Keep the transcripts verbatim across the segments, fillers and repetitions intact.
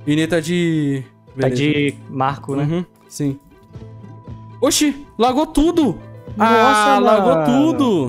O Inê tá de... Tá Beleza. de Marco, né? Uhum, sim. Oxi, lagou tudo! Nossa, ah, lagou mano. tudo!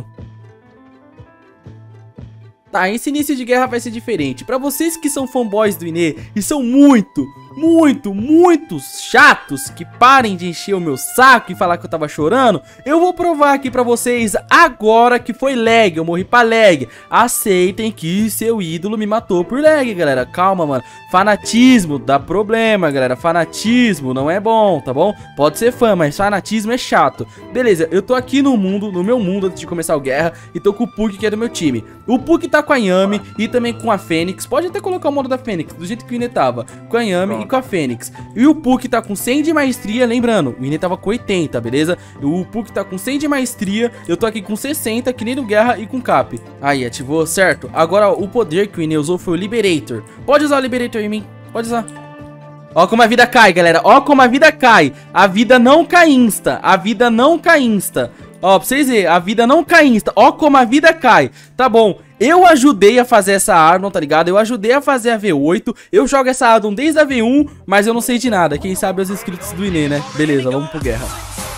Tá, esse início de guerra vai ser diferente. Pra vocês que são fanboys do Inê e são muito, muito, muito chatos, que parem de encher o meu saco e falar que eu tava chorando, eu vou provar aqui pra vocês agora que foi lag, eu morri pra lag. Aceitem que seu ídolo me matou por lag, galera. Calma, mano. Fanatismo dá problema, galera. Fanatismo não é bom, tá bom? Pode ser fã, mas fanatismo é chato. Beleza, eu tô aqui no mundo, no meu mundo antes de começar a guerra, e tô com o Puck, que é do meu time. O Puck tá com a Yami e também com a Fênix. Pode até colocar o modo da Fênix, do jeito que o Inê tava. Com a Yami e com a Fênix. E o Puck tá com cem de maestria, lembrando, o Inê tava com oitenta, beleza? O Puck tá com cem de maestria, eu tô aqui com sessenta, que nem do Guerra e com Cap. Aí, ativou, certo? Agora, ó, o poder que o Inê usou foi o Liberator. Pode usar o Liberator em mim, pode usar. Ó como a vida cai, galera. Ó como a vida cai. A vida não cai insta. A vida não cai insta. Ó, pra vocês verem, a vida não cai insta. Ó como a vida cai. Tá bom, eu ajudei a fazer essa Ardon, tá ligado? Eu ajudei a fazer a V oito. Eu jogo essa Ardon desde a V um, mas eu não sei de nada. Quem sabe é os inscritos do Inê, né? Beleza, vamos pro guerra.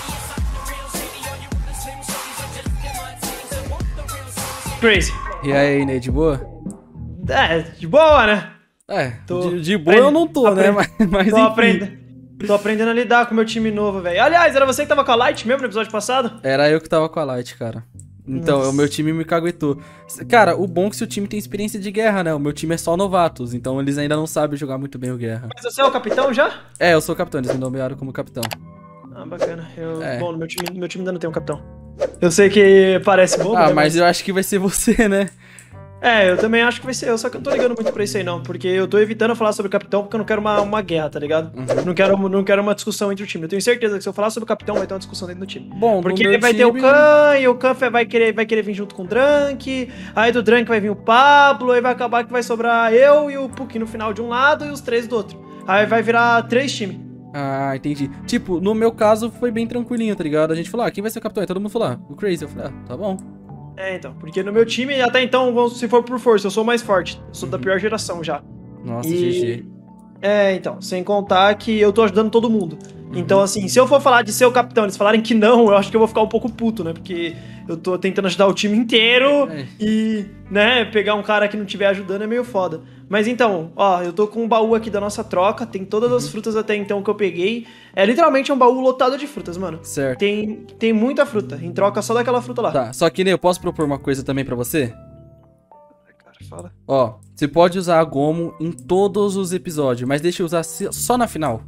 Crazy. E aí, Inê, de boa? É, de boa, né? É, Tô de, de boa eu não tô, né? Mas, mas Tô enfim. aprendendo. Tô aprendendo a lidar com o meu time novo, velho. Aliás, era você que tava com a Light mesmo no episódio passado? Era eu que tava com a Light, cara. Então, Nossa. o meu time me caguetou. Cara, o bom é que seu time tem experiência de guerra, né? O meu time é só novatos, então eles ainda não sabem jogar muito bem o guerra. Mas você é o capitão já? É, eu sou o capitão, eles me nomearam como capitão. Ah, bacana. Eu, É. Bom, no meu time, no meu time ainda não tem um capitão. Eu sei que parece bobo, Ah, né, mas eu acho que vai ser você, né? É, eu também acho que vai ser eu, só que eu não tô ligando muito pra isso aí não, porque eu tô evitando falar sobre o capitão porque eu não quero uma, uma guerra, tá ligado? Uhum. Não, quero, não quero uma discussão entre o time. Eu tenho certeza que se eu falar sobre o capitão vai ter uma discussão dentro do time. Bom, Porque no meu vai time... ter o Khan e o Khan vai querer, vai querer vir junto com o Drunk, aí do Drunk vai vir o Pablo, aí vai acabar que vai sobrar eu e o Puck no final de um lado e os três do outro. Aí vai virar três times. Ah, entendi. Tipo, no meu caso foi bem tranquilinho, tá ligado? A gente falou, ah, quem vai ser o capitão? Aí todo mundo falou, ah, o Crazy. Eu falei, ah, tá bom. É, então, porque no meu time, até então, vamos- se for por força, eu sou o mais forte. Eu sou da pior geração já. Nossa, E- G G. É, então, sem contar que eu tô ajudando todo mundo. Uhum. Então, assim, se eu for falar de ser o capitão, eles falarem que não, eu acho que eu vou ficar um pouco puto, né? Porque eu tô tentando ajudar o time inteiro É. e, né, pegar um cara que não estiver ajudando é meio foda. Mas então, ó, eu tô com um baú aqui da nossa troca, tem todas as frutas até então que eu peguei. É literalmente um baú lotado de frutas, mano. Certo. Tem, tem muita fruta, em troca só daquela fruta lá. Tá, só que, Ney, eu posso propor uma coisa também pra você? Cara, fala. Ó, você pode usar a Gomo em todos os episódios, mas deixa eu usar se- só na final.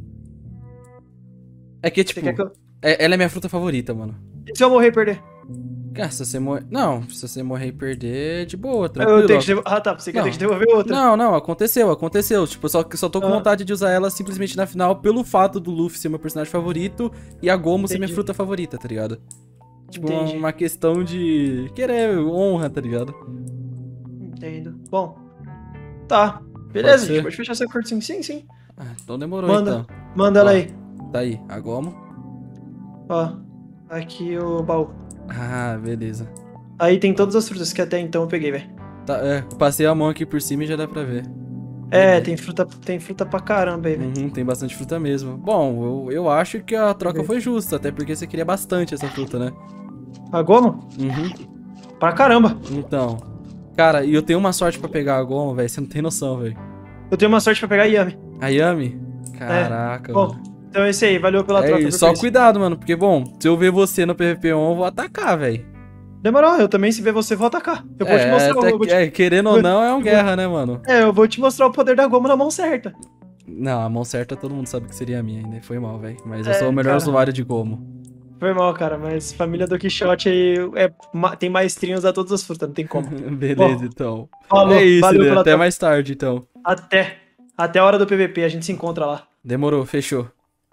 É que, tipo, Você quer que eu... é- ela é minha fruta favorita, mano. E se eu morrer e perder? Cara, se você morrer... Não, se você morrer e perder, de boa, tranquilo. Eu tenho que devo... Ah, tá, você quer Não. ter que devolver outra. Não, não, aconteceu, aconteceu. Tipo, só que só tô com Ah. vontade de usar ela simplesmente na final pelo fato do Luffy ser meu personagem favorito e a Gomo ser minha Entendi. fruta favorita, tá ligado? Tipo, Entendi. uma questão de querer honra, tá ligado? Entendo. Bom, tá. Beleza, Pode a gente ser? pode fechar essa corte sim. Sim, sim. Ah, então demorou, Manda. então. Manda ela Ó. aí. Tá aí, a Gomo. Ó, aqui o baú. Ah, beleza. Aí tem todas as frutas que até então eu peguei, velho. Tá, é, eu passei a mão aqui por cima e já dá pra ver. É, tem fruta, tem fruta pra caramba aí, velho. Uhum, tem bastante fruta mesmo. Bom, eu, eu acho que a troca foi justa, até porque você queria bastante essa fruta, né? A Gomo? Uhum. Pra caramba. Então. Cara, e eu tenho uma sorte pra pegar a Gomo, velho. Você não tem noção, velho. Eu tenho uma sorte pra pegar a Yami. A Yami? Caraca, Bom, mano. então é esse aí. Valeu pela É troca. isso, viu, só Chris? cuidado, mano. Porque, bom, se eu ver você no P V P um, eu vou atacar, velho. Demorou, eu também, se ver você, vou atacar. Eu vou te É, mostrar o... até eu vou que- te- é, querendo ou não, é um guerra, né, mano? É, eu vou te mostrar o poder da Gomo na mão certa. Não, a mão certa todo mundo sabe que seria a minha ainda. Foi mal, velho. Mas eu É, sou o melhor cara. usuário de Gomo. Foi mal, cara, mas família do Quixote aí é, ma- tem maestrinhos a todas as frutas, não tem como. Beleza, Bom, então. falou, É isso, valeu né? pela Até troca. mais tarde, então. Até. Até a hora do P V P, a gente se encontra lá. Demorou, fechou.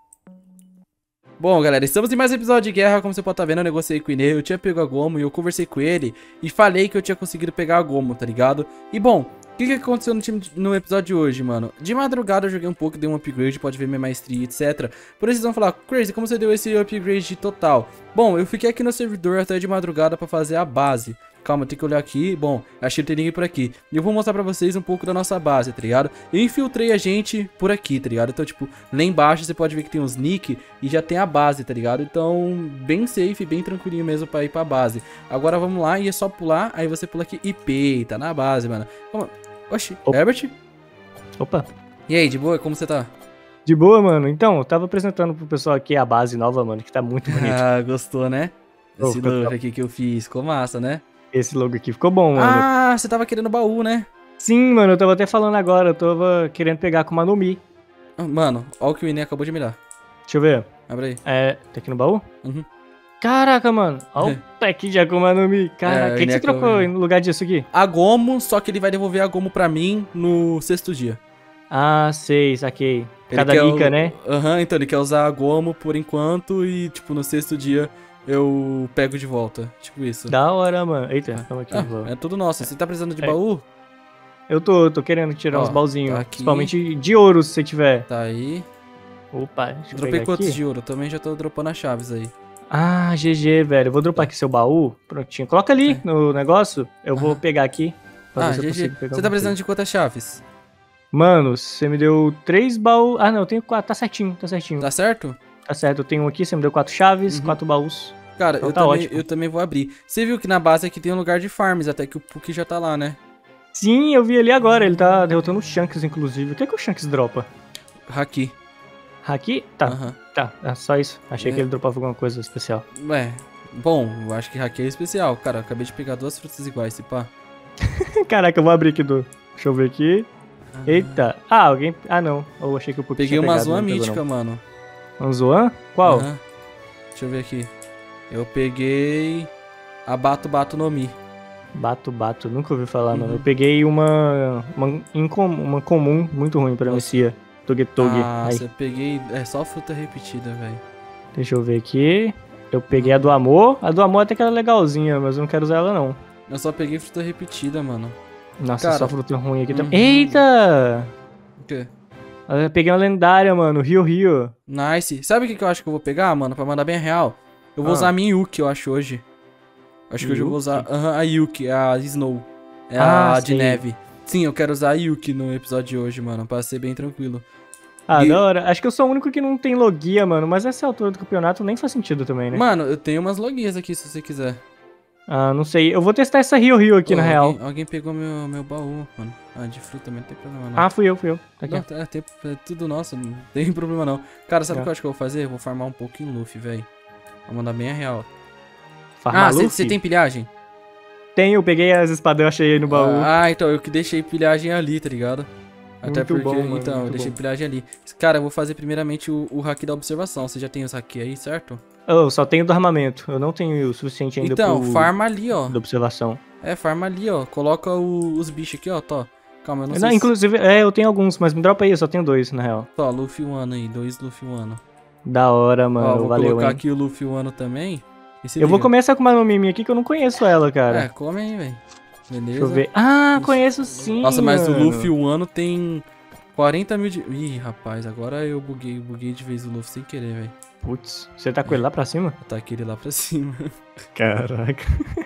Bom, galera, estamos em mais um episódio de guerra. Como você pode estar vendo, eu negociei com o Inê, eu tinha pego a Gomo e eu conversei com ele e falei que eu tinha conseguido pegar a Gomo, tá ligado? E bom, o que, que aconteceu no, time, no episódio de hoje, mano? De madrugada eu joguei um pouco, dei um upgrade, pode ver minha maestria, etcétera. Por isso vocês vão falar, Crazy, como você deu esse upgrade total? Bom, eu fiquei aqui no servidor até de madrugada pra fazer a base. calma, tem que olhar aqui. Bom, acho que não tem ninguém por aqui. E eu vou mostrar pra vocês um pouco da nossa base, tá ligado? Eu infiltrei a gente por aqui, tá ligado? Então, tipo, lá embaixo você pode ver que tem uns nick e já tem a base, tá ligado? Então, bem safe, bem tranquilinho mesmo pra ir pra base. Agora vamos lá e é só pular, aí você pula aqui e peita na base, mano. Calma. Oxi, Opa. Herbert? Opa. E aí, de boa, como você tá? De boa, mano. Então, eu tava apresentando pro pessoal aqui a base nova, mano, que tá muito bonito. Ah, gostou, né? Oh, Esse logo aqui que eu fiz, ficou massa, né? Esse logo aqui ficou bom, mano. Ah, você tava querendo baú, né? Sim, mano, eu tava até falando agora, eu tava querendo pegar com uma Nomi. Mano, olha o que o Ine acabou de me dar. Deixa eu ver. Abre aí. É, tá aqui no baú? Uhum. Caraca, mano. Olha o pack de Akuma no Mi. Caraca, o É, que, que você Ineco- trocou no lugar disso aqui? A Gomo, só que ele vai devolver a Gomo pra mim no sexto dia. Ah, sei, saquei. Ele Cada quer Nika, o- né? Aham, então ele quer usar a Gomo por enquanto e, tipo, no sexto dia eu pego de volta. Tipo isso. Da hora, mano. Eita, calma aqui. Ah, vou- é tudo nosso. Você tá precisando de É. baú? Eu tô, eu tô querendo tirar Ó, uns baúzinhos. tá aqui. Principalmente de ouro, se você tiver. Tá aí. Opa, deixa eu Dropei pegar quantos aqui. de ouro? Também já tô dropando as chaves aí. Ah, G G, velho. Eu vou dropar aqui seu baú. Prontinho. Coloca ali É. no negócio. Eu vou Aham. pegar aqui. pra Ah, ver se eu G G. consigo pegar Você tá um precisando aqui. de quantas chaves? Mano, você me deu três baús. Ah, não, eu tenho quatro. Tá certinho, tá certinho. Tá certo? Tá certo, eu tenho um aqui. Você me deu quatro chaves, Uhum. quatro baús. Cara, Então eu, tá também, ótimo. eu também vou abrir. Você viu que na base aqui tem um lugar de farms, até que o Puki já tá lá, né? Sim, eu vi ele agora. Ele tá derrotando o Shanks, inclusive. O que é que o Shanks dropa? Haki. Haki? Tá, Aham. tá. É só isso. Achei É. que ele dropava alguma coisa especial. É. Bom, eu acho que Haki é especial. Cara, eu acabei de pegar duas frutas iguais, se pá. Caraca, eu vou abrir aqui do. Deixa eu ver aqui. Ah. Eita. Ah, alguém. Ah, não. Eu achei que o Puki Peguei tinha uma pegado, zoa não pegou, mítica, mano. não. Um Zoan? Qual? Aham. Deixa eu ver aqui. Eu peguei a Bato Bato no Mi. Bato, bato. Nunca ouvi falar, Uhum. mano. Eu peguei uma. Uma, incom, uma comum, muito ruim pra Messia. Toge Toge. Ah, Aí, você peguei... É só fruta repetida, velho. deixa eu ver aqui. Eu peguei a do amor. A do amor até que era legalzinha, mas eu não quero usar ela, não. Eu só peguei fruta repetida, mano. Nossa, Cara, só fruta ruim aqui uhum. também. Eita! O quê? Eu peguei uma lendária, mano. Rio Rio. Nice. Sabe o que, que eu acho que eu vou pegar, mano? Pra mandar bem a real? Eu vou Ah. usar a minha Yuki, eu acho, hoje. Acho que hoje eu vou Yuki? usar aham, a Yuki, a Snow. É Ah, a de sei. neve. Sim, eu quero usar a Yuki no episódio de hoje, mano. Pra ser bem tranquilo. Ah, E- da hora. Acho que eu sou o único que não tem logia, mano. Mas essa altura do campeonato nem faz sentido também, né? Mano, eu tenho umas loguinhas aqui, se você quiser. Ah, não sei. Eu vou testar essa Rio Rio aqui, Ô, na alguém, real. Alguém pegou meu, meu baú, mano. Ah, de fruta também não tem problema, não. Ah, fui eu, fui eu. Tá aqui. Não, é, tem- é tudo nosso, não tem problema não. Cara, sabe o É. que eu acho que eu vou fazer? Eu vou farmar um pouquinho Luffy, velho. Vou mandar bem a real. Farmar Ah, Luffy? você tem pilhagem? Tenho, peguei as espadas, eu achei aí no baú. Ah, então eu que deixei pilhagem ali, tá ligado? Até Muito porque, bom, mano, então, eu muito deixei bom. pilhagem ali. Cara, eu vou fazer primeiramente o, o hack da observação. Você já tem os hack aí, certo? Eu só tenho do armamento. Eu não tenho o suficiente ainda Então, pro... farma ali, ó. da observação. É, farma ali, ó. Coloca o- os bichos aqui, ó, tó. Calma, eu não, Não, sei se... inclusive, é, eu tenho alguns, mas me dropa aí, eu só tenho dois, na real. Tó, Luffy Wano aí, dois Luffy Wano. Da hora, mano, Ó, vou valeu, colocar hein. aqui o Luffy Wano também. E se Eu vou liga. começar com uma Nomimi aqui que eu não conheço ela, cara. É, come aí, velho. Beleza. Deixa eu ver. Ah, Isso. conheço sim, Nossa, mas mano. o Luffy Wano tem quarenta mil de... Ih, rapaz, agora eu buguei, buguei de vez o Luffy sem querer, velho. Putz, você tá com ele lá pra cima? Tá aquele lá pra cima. Caraca.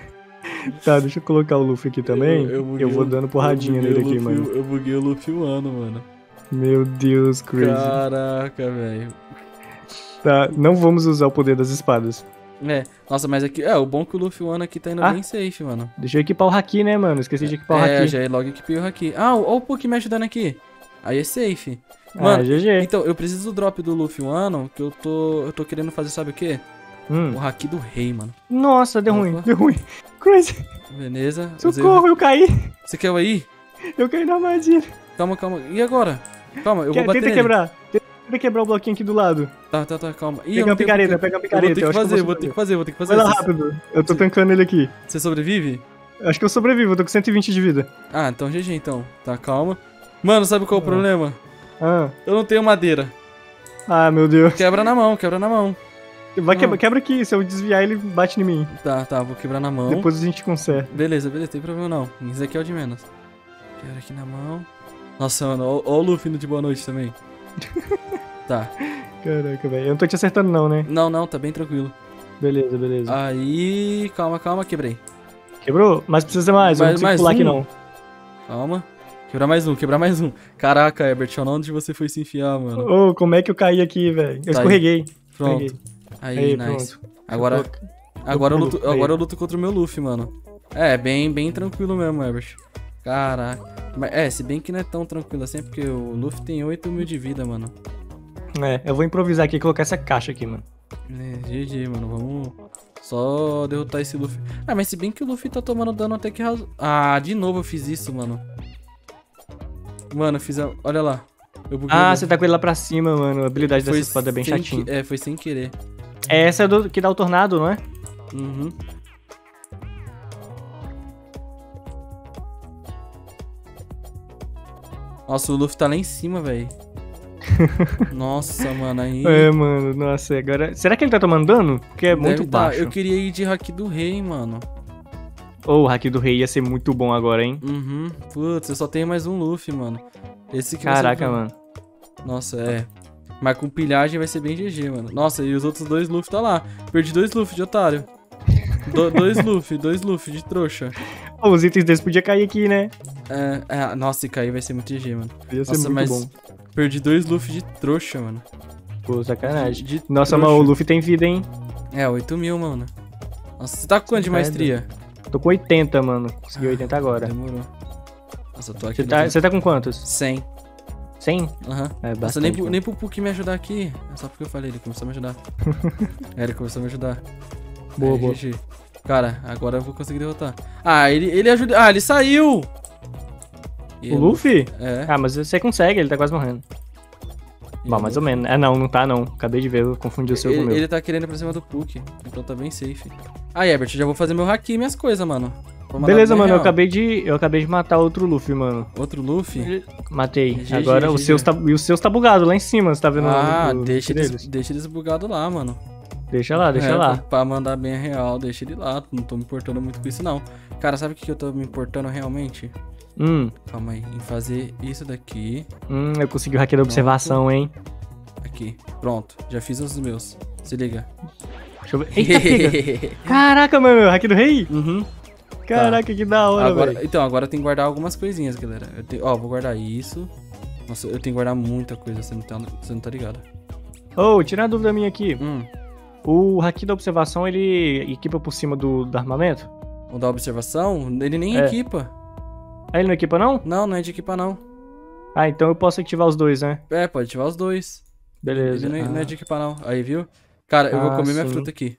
Tá, deixa eu colocar o Luffy aqui também. Eu- eu Eu, buguei vou o- dando porradinha eu buguei nele o aqui, Luffy- mano. Eu buguei o Luffy Wano, mano. Meu Deus, crazy. Caraca, velho. Tá, não vamos usar o poder das espadas. É, nossa, mas aqui... É, o bom é que o Luffy Wano aqui tá indo Ah. bem safe, mano. Deixa eu equipar o Haki, né, mano? Esqueci de equipar o É, Haki. já é logo equipei o Haki. Ah, ó o Puki me ajudando aqui. Aí é safe. Ah, Mano, G G. então, eu preciso do drop do Luffy Wano, que eu tô... Eu tô querendo fazer, sabe o quê? Hum. O Haki do rei, mano. Nossa, deu Opa. ruim, deu ruim. Crazy. Beleza. usei o- Socorro, eu caí. Você quer eu aí? Eu caí na armadilha. Calma, calma. E agora? Calma, eu Quer- vou bater Tenta nele. quebrar. Tenta quebrar o bloquinho aqui do lado. Tá, tá, tá, calma. Ih, Pega eu uma não tenho picareta, como- pega uma Eu picareta. vou ter que acho fazer, eu vou ter que fazer, vou ter que fazer. Vai lá Você- rápido. Eu tô tancando ele aqui. Você sobrevive? Acho que eu sobrevivo, eu tô com cento e vinte de vida. Ah, então G G então. Tá, calma. Mano, sabe qual é o Ah. problema? Ah, Eu não tenho madeira. ah meu Deus. Quebra na mão, quebra na mão. Vai, quebra, Ah. quebra aqui, se eu desviar ele bate em mim. Tá, tá, vou quebrar na mão. Depois a gente conserta. Beleza, beleza, tem problema não. Isso aqui é o de menos. Quebra aqui na mão. Nossa, mano, ó, ó o Luffy no de boa noite também. Tá. Caraca, velho. Eu não tô te acertando não, né? Não, não, tá bem tranquilo. Beleza, beleza. Aí, calma, calma, quebrei. Quebrou? Mas precisa mais, eu não Mais- consigo mais pular aqui um? não. Calma. Quebrar mais um, quebrar mais um. Caraca, Herbert, olha onde você foi se enfiar, mano. Ô, como é que eu caí aqui, velho? Eu Tá aí. escorreguei. Pronto. escorreguei. Aí, Aí, nice. pronto. Agora, Eu agora, eu pulo. luto, Aí. agora eu luto contra o meu Luffy, mano. É, bem, bem tranquilo mesmo, Herbert. Caraca. Mas, é, se bem que não é tão tranquilo assim, porque o Luffy tem oito mil de vida, mano. É, eu vou improvisar aqui e colocar essa caixa aqui, mano. É, G G, mano. Vamos só derrotar esse Luffy. Ah, mas se bem que o Luffy tá tomando dano até que razo... Ah, de novo eu fiz isso, mano. Mano, eu fiz a... Olha lá. Eu buguei o Ah, Luffy. você tá com ele lá pra cima, mano. A habilidade Foi dessa espada é bem sem chatinha. que- É, foi sem querer. É essa do, que dá o tornado, não é? Uhum. Nossa, o Luffy tá lá em cima, velho. Nossa, mano, aí... É, mano, nossa, agora... Será que ele tá tomando dano? Porque é muito Deve tá. baixo. Eu queria ir de Haki do Rei, mano. Ô, o Haki do Rei ia ser muito bom agora, hein? Uhum. Putz, eu só tenho mais um Luffy, mano. Esse que vai ser Caraca, o- mano. Nossa, é. Mas com pilhagem vai ser bem G G, mano. Nossa, e os outros dois Luffy tá lá. Perdi dois Luffy de otário. Do- dois Luffy, dois Luffy de trouxa. Ô, os itens desses podiam cair aqui, né? É, é, nossa, se cair vai ser muito G G, mano. Ia ser Nossa, muito mas bom. perdi dois Luffy de trouxa, mano. Pô, sacanagem. De- de Nossa, trouxa. mas o Luffy tem vida, hein? É, oito mil, mano. Nossa, você tá com quanto de Tá maestria? Tô com oitenta, mano. Consegui oitenta agora. Demorou. Nossa, eu tô aqui Você no tá, você tá com quantos? cem. cem? Aham. É, Nossa, bastante. nem, pro- mano. nem pro Puki me ajudar aqui. É só porque eu falei, ele começou a me ajudar. É, ele começou a me ajudar. Boa, É, boa. G G. Cara, agora eu vou conseguir derrotar. Ah, ele, ele ajuda. Ah, ele saiu! O Luffy? É. Ah, mas você consegue, ele tá quase morrendo. Bom, mais ou menos. É, não, não tá não. Acabei de ver, eu confundi o seu com o Ele, meu. ele tá querendo ir pra cima do Puki. Então tá bem safe. Aí, Herbert, já vou fazer meu haki e minhas coisas, mano. Vou mandar Beleza, bem mano, eu real. acabei de. Eu acabei de matar outro Luffy, mano. Outro Luffy? Matei. G G, Agora G o G. seu tá, e o seu tá bugado lá em cima, você tá vendo? Ah, o- o- deixa deles? eles, deixa eles bugados lá, mano. Deixa lá, deixa É, lá. Pra, pra mandar bem a real, deixa ele lá. Não tô me importando muito com isso, não. Cara, sabe o que que eu tô me importando realmente? Hum, Calma aí. Em fazer isso daqui. hum, eu consegui o hack da observação, hein? Aqui. Pronto. Já fiz os meus. Se liga. Deixa eu ver. Eita, pega. Caraca, mano, hack do rei? Uhum. Caraca, que da hora, Agora, velho. então, agora tem que guardar algumas coisinhas, galera. Eu tenho, ó, vou guardar isso. Nossa, eu tenho que guardar muita coisa, você não tá, você não tá ligado. Ô, tira a dúvida minha aqui. Hum. O hack da observação, ele equipa por cima do, do armamento? O da observação, ele nem É. equipa. Ah, ele não equipa, não? Não, não é de equipar, não. Ah, então eu posso ativar os dois, né? É, pode ativar os dois. Beleza. Ele não é, não é Ah, de equipar, não. Aí, viu? Cara, eu vou Ah, comer minha sim. fruta aqui.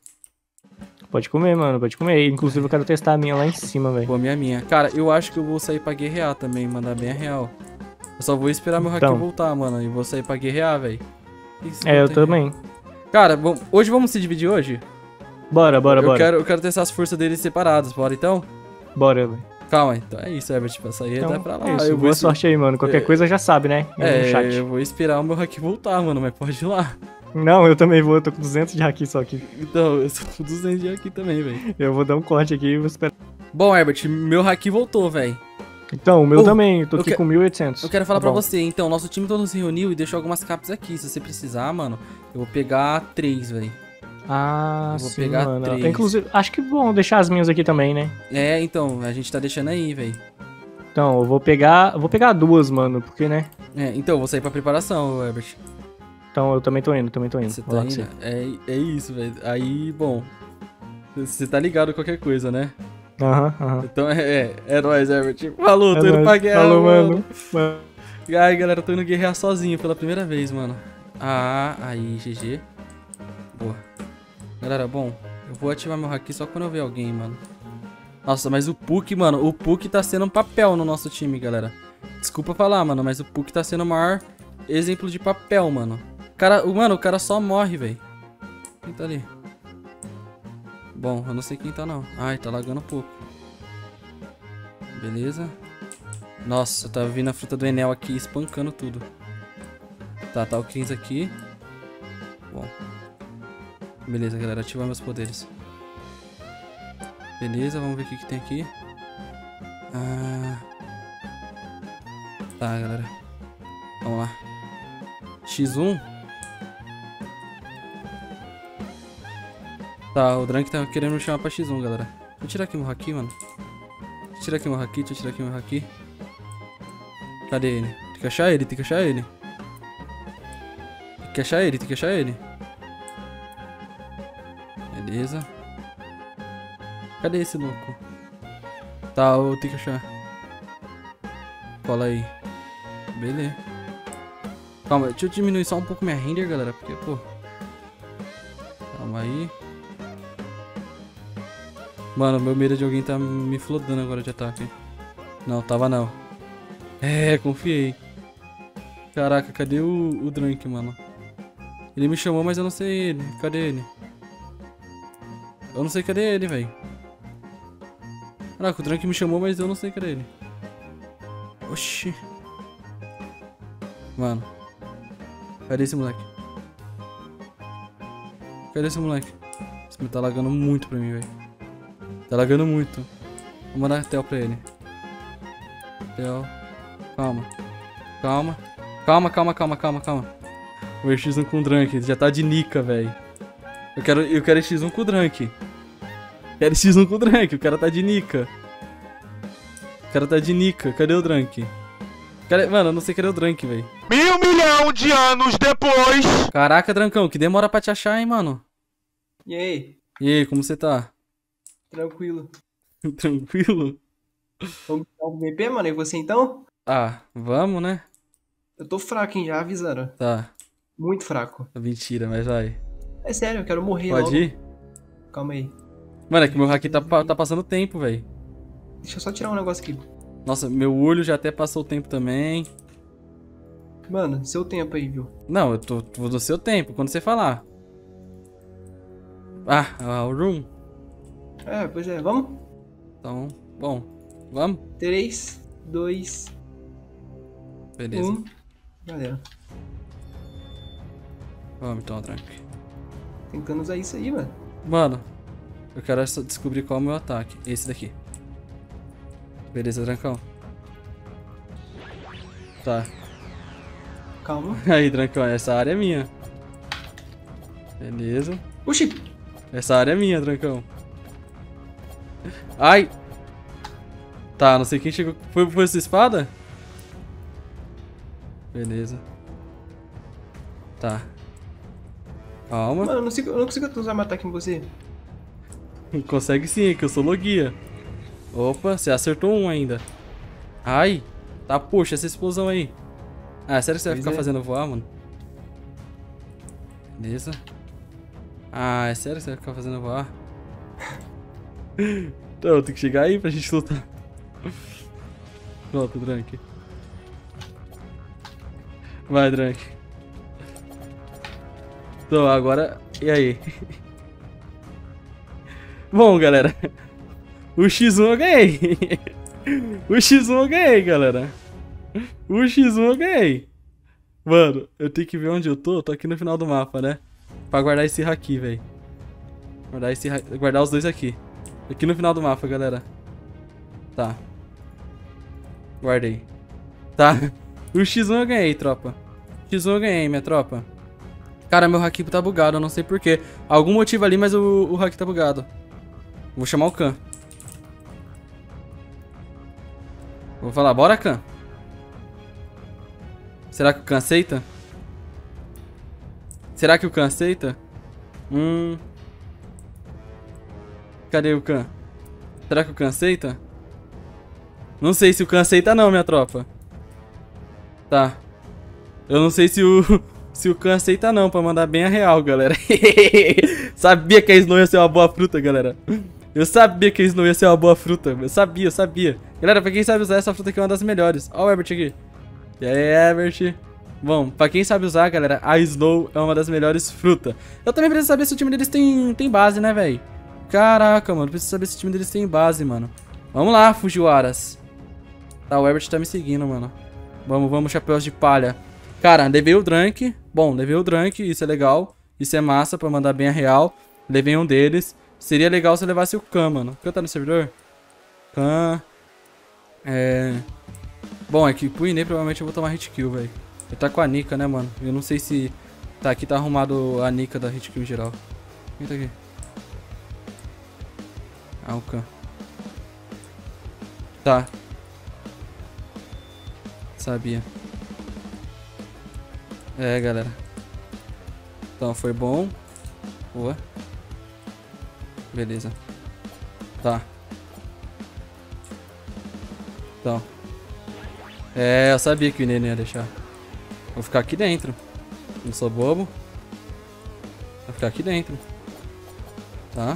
Pode comer, mano, pode comer. Inclusive, eu quero testar a minha lá em cima, velho. Comer a minha. Cara, eu acho que eu vou sair pra guerrear também, mandar bem a real. Eu só vou esperar meu hack Então. voltar, mano. E vou sair pra guerrear, velho. É, eu também. Cara, bom, hoje vamos se dividir hoje? Bora, bora, eu bora. Quero, eu quero testar as forças deles separadas, bora então? Bora, velho. Calma, então é isso, Herbert. Pra sair Então, até pra lá. é isso. eu vou Boa es- sorte aí, mano. Qualquer É. coisa já sabe, né? No É, chat. eu vou esperar o meu hack voltar, mano, mas pode ir lá. Não, eu também vou. Eu tô com duzentos de haki só aqui. Então, eu sou com duzentos de aqui também, velho. Eu vou dar um corte aqui e vou esperar. Bom, Herbert, meu hack voltou, velho. Então, o meu Oh, também. Eu tô eu aqui que- com mil e oitocentos. Eu quero falar Tá pra bom. você, então, nosso time todo se reuniu e deixou algumas capas aqui. Se você precisar, mano, eu vou pegar três, velho. Ah, Eu vou sim, pegar mano. três. Inclusive, acho que bom deixar as minhas aqui também, né? É, então, a gente tá deixando aí, velho. Então, eu vou pegar. Eu vou pegar duas, mano, porque, né? É, então, eu vou sair pra preparação, Herbert. Então eu também tô indo, também tô indo. Você Vou tá lá com indo? É, é isso, velho. Aí, bom. Você tá ligado a qualquer coisa, né? Aham, aham. Então é, é, é nóis, Herbert. Falou, tô É indo nóis. pra guerra, Falou, mano. mano. Mano. Ai, galera, tô indo guerrear sozinho pela primeira vez, mano. Ah, aí, G G. Boa. Galera, bom, eu vou ativar meu hack só quando eu ver alguém, mano. Nossa, mas o Puck, mano, o Puck tá sendo um papel no nosso time, galera. Desculpa falar, mano, mas o Puck tá sendo o maior exemplo de papel, mano. Cara, o- mano, o cara só morre, velho. Quem tá ali? Bom, eu não sei quem tá, não. Ai, tá lagando um pouco. Beleza. Nossa, tá vindo a fruta do Enel aqui, espancando tudo. Tá, tá o quinze aqui. Bom. Beleza, galera, ativar meus poderes. Beleza, vamos ver o que, que tem aqui. Ah... Tá, galera. Vamos lá. X um. Tá, o Drank tá querendo me chamar pra X um, galera. eu tirar aqui meu haki, mano. Deixa eu tirar aqui meu haki, deixa eu tirar aqui meu haki. Cadê ele? Tem que achar ele, tem que achar ele. Tem que achar ele, tem que achar ele. Beleza. Cadê esse louco? Tá, eu tenho que achar. Cola aí. Beleza. Calma, deixa eu diminuir só um pouco minha render, galera. Porque, pô. Calma aí. Mano, meu medo de alguém tá me flodando agora de ataque. Não, tava não. É, confiei. Caraca, cadê o, o Drunk, mano? Ele me chamou, mas eu não sei ele. Cadê ele? Eu não sei cadê ele, velho. Caraca, o Drunk me chamou, mas eu não sei cadê ele. Oxi. Mano. Cadê esse moleque? Cadê esse moleque? Esse moleque tá lagando muito pra mim, velho. Tá lagando muito. Vou mandar tel pra ele. Tel. Calma. Calma. Calma, calma, calma, calma, calma. O X um com o Drunk. Já tá de Nika, velho. Eu quero, eu quero X um com o Drunk. Quero X um com o Drunk. O cara tá de Nika. O cara tá de Nika. Cadê o Drunk? Cadê? Mano, eu não sei cadê o Drunk, velho. Mil milhão de anos depois. Caraca, Drancão, que demora pra te achar, hein, mano. E aí? E aí, como você tá? Tranquilo. Tranquilo? Vamos jogar um V P, mano? E você então? Ah, vamos, né? Eu tô fraco, hein? Já avisaram. Tá. Muito fraco. Mentira, mas vai. É sério, eu quero morrer Pode logo. ir? Calma aí. Mano, é que meu haki tá, pa- tá passando tempo, velho. Deixa eu só tirar um negócio aqui. Nossa, meu olho já até passou o tempo também. Mano, seu tempo aí, viu? Não, eu tô, tô do seu tempo, quando você falar. Ah, ah, o room. É, pois é. Vamos? Então, bom, vamos? três, dois, Beleza. um. Galera, Vamos então, Drunk. tentando usar isso aí, mano. Mano, eu quero só descobrir qual é o meu ataque. Esse daqui. Beleza, Drancão? Tá. Calma. Aí, Drancão, essa área é minha. Beleza. Oxi! Essa área é minha, Drancão. Ai! Tá, não sei quem chegou. Foi, foi essa espada? Beleza. Tá. Calma. Mano, eu não consigo, eu não consigo usar meu ataque em você. Consegue sim, é que eu sou logia. Opa, você acertou um ainda. Ai! Tá, puxa, essa explosão aí. Ah, sério que você vai Pois ficar é. fazendo voar, mano? Beleza. Ah, é sério que você vai ficar fazendo voar? Então, tem que chegar aí pra gente lutar. Pronto, Drunk. Vai, Drunk. Então, agora... E aí? Bom, galera. O X um eu ganhei. O X um eu ganhei, galera. O X um eu ganhei. Mano, eu tenho que ver onde eu tô. Eu tô aqui no final do mapa, né? Pra guardar esse haki, velho. Guardar esse ha... Guardar os dois aqui. Aqui no final do mapa, galera. Tá. Guardei. Tá. O X um eu ganhei, tropa. X um eu ganhei, minha tropa. Cara, meu haki tá bugado, eu não sei porquê. Algum motivo ali, mas o, o haki tá bugado. Vou chamar o Khan. Vou falar, bora, Khan. Será que o Khan aceita? Será que o Khan aceita? Hum... Cadê o Khan? Será que o Khan aceita? Não sei se o Khan aceita não, minha tropa. Tá. Eu não sei se o... Se o Khan aceita não, pra mandar bem a real, galera. Sabia que a Snow ia ser uma boa fruta, galera. Eu sabia que a Snow ia ser uma boa fruta. Eu sabia, eu sabia. Galera, pra quem sabe usar essa fruta aqui é uma das melhores. Ó o Herbert aqui. E aí, Herbert? Bom, pra quem sabe usar, galera, a Snow é uma das melhores frutas. Eu também preciso saber se o time deles tem, tem base, né, velho? Caraca, mano. Preciso saber se o time deles tem base, mano. Vamos lá, Fujiwaras. Tá, o Herbert tá me seguindo, mano. Vamos, vamos, chapéus de palha. Cara, levei o Drunk. Bom, levei o Drunk, isso é legal. Isso é massa pra mandar bem a real. Levei um deles. Seria legal se eu levasse o Khan, mano. O Khan tá no servidor? Khan. É... Bom, é que pro Ine provavelmente eu vou tomar hit kill, velho. Ele tá com a Nika, né, mano? Eu não sei se... Tá, aqui tá arrumado a Nika da hit kill em geral. Quem tá aqui? Ah, o Khan. Tá. Sabia. É, galera. Então, foi bom. Boa. Beleza. Tá. Então. É, eu sabia que o Inê não ia deixar. Vou ficar aqui dentro. Não sou bobo. Vou ficar aqui dentro. Tá.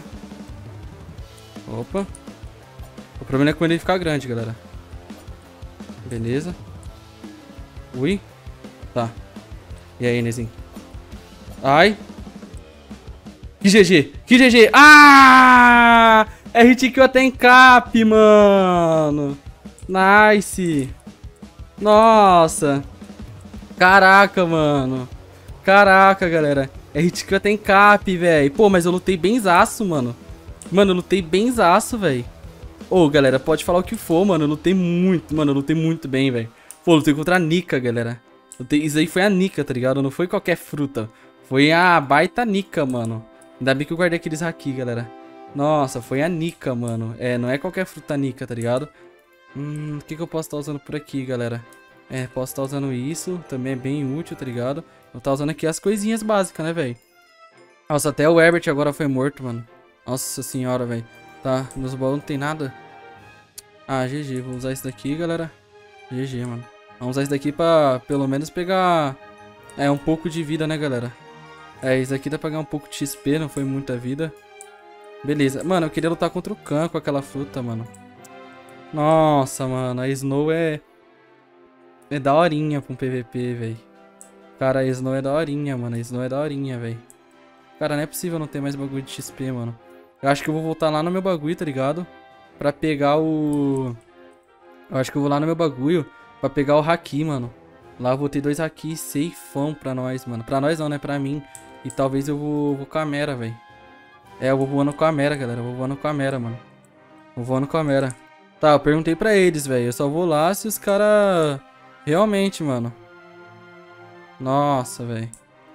Opa. O problema é quando ele ficar grande, galera. Beleza. Ui. Tá. E aí, Inezinho? Ai. Que G G. Que G G. Ah! É hit kill até em cap, mano. Nice. Nossa. Caraca, mano. Caraca, galera. É hit kill até em cap, velho. Pô, mas eu lutei benzaço, mano. Mano, eu lutei benzaço, velho. Ô, galera, pode falar o que for, mano. Eu lutei muito, mano. Eu lutei muito bem, velho. Pô, eu lutei contra a Nika, galera. Lutei... Isso aí foi a Nika, tá ligado? Não foi qualquer fruta. Foi a baita Nika, mano. Ainda bem que eu guardei aqueles aqui, galera. Nossa, foi a Nika, mano. É, não é qualquer fruta Nika, tá ligado? Hum, o que que eu posso estar usando por aqui, galera? É, posso estar usando isso. Também é bem útil, tá ligado? Eu tô usando aqui as coisinhas básicas, né, velho? Nossa, até o Herbert agora foi morto, mano. Nossa senhora, velho. Tá, meus baús não tem nada. Ah, G G. Vou usar isso daqui, galera. G G, mano. Vamos usar isso daqui pra, pelo menos, pegar... É, um pouco de vida, né, galera? É, isso aqui dá pra ganhar um pouco de X P, não foi muita vida. Beleza. Mano, eu queria lutar contra o Khan com aquela fruta, mano. Nossa, mano. A Snow é... É daorinha pra um P V P, velho. Cara, a Snow é daorinha, mano. A Snow é daorinha, velho. Cara, não é possível não ter mais bagulho de X P, mano. Eu acho que eu vou voltar lá no meu bagulho, tá ligado? Pra pegar o... Eu acho que eu vou lá no meu bagulho pra pegar o Haki, mano. Lá eu vou ter dois Haki safão pra nós, mano. Pra nós não, né? Pra mim. E talvez eu vou, vou com a Mera, velho. É, eu vou voando com a Mera, galera. Eu vou voando com a Mera, mano. Vou voando com a Mera. Tá, eu perguntei pra eles, velho. Eu só vou lá se os caras... Realmente, mano. Nossa, velho.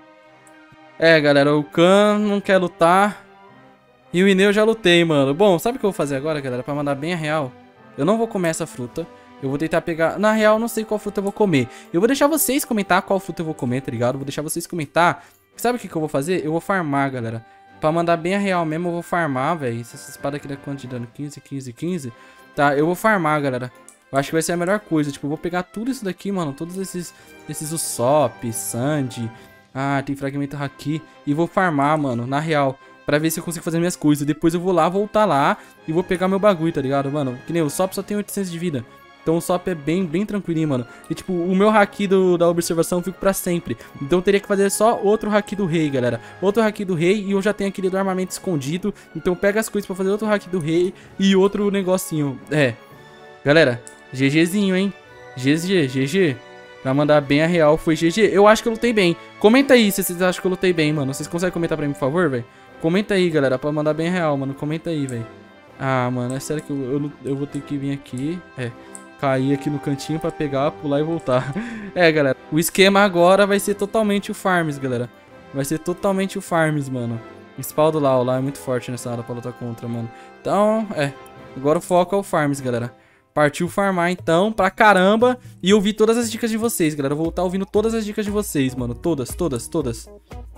É, galera. O Khan não quer lutar. E o Inê eu já lutei, mano. Bom, sabe o que eu vou fazer agora, galera? Pra mandar bem a real. Eu não vou comer essa fruta. Eu vou tentar pegar... Na real, eu não sei qual fruta eu vou comer. Eu vou deixar vocês comentar qual fruta eu vou comer, tá ligado? Eu vou deixar vocês comentar. Sabe o que que eu vou fazer? Eu vou farmar, galera. Pra mandar bem a real mesmo, eu vou farmar, velho. Essa espada aqui dá quanto de dano? quinze, quinze, quinze. Tá, eu vou farmar, galera. Eu acho que vai ser a melhor coisa. Tipo, eu vou pegar tudo isso daqui, mano. Todos esses... Esses Usopp, Sandy. Ah, tem fragmento Haki. E vou farmar, mano, na real. Pra ver se eu consigo fazer minhas coisas. Depois eu vou lá, voltar lá. E vou pegar meu bagulho, tá ligado, mano? Que nem o Usopp só tem oitocentos de vida. Então o Usopp é bem, bem tranquilinho, mano. E tipo, o meu Haki do, da observação eu fico pra sempre. Então eu teria que fazer só outro Haki do rei, galera. Outro Haki do rei e eu já tenho aquele do armamento escondido. Então pega as coisas pra fazer outro Haki do rei e outro negocinho. É. Galera, GGzinho, hein? G G, G G. Pra mandar bem a real foi G G. Eu acho que eu lutei bem. Comenta aí se vocês acham que eu lutei bem, mano. Vocês conseguem comentar pra mim, por favor, velho? Comenta aí, galera, pra mandar bem a real, mano. Comenta aí, velho. Ah, mano, é sério que eu, eu, eu vou ter que vir aqui. É. Cair aqui no cantinho pra pegar, pular e voltar. É, galera. O esquema agora vai ser totalmente o Farms, galera. Vai ser totalmente o Farms, mano. Spawn do Lau. Lá é muito forte nessa área pra lutar contra, mano. Então, é. Agora o foco é o Farms, galera. Partiu farmar, então, pra caramba. E ouvir todas as dicas de vocês, galera. Eu vou estar ouvindo todas as dicas de vocês, mano. Todas, todas, todas.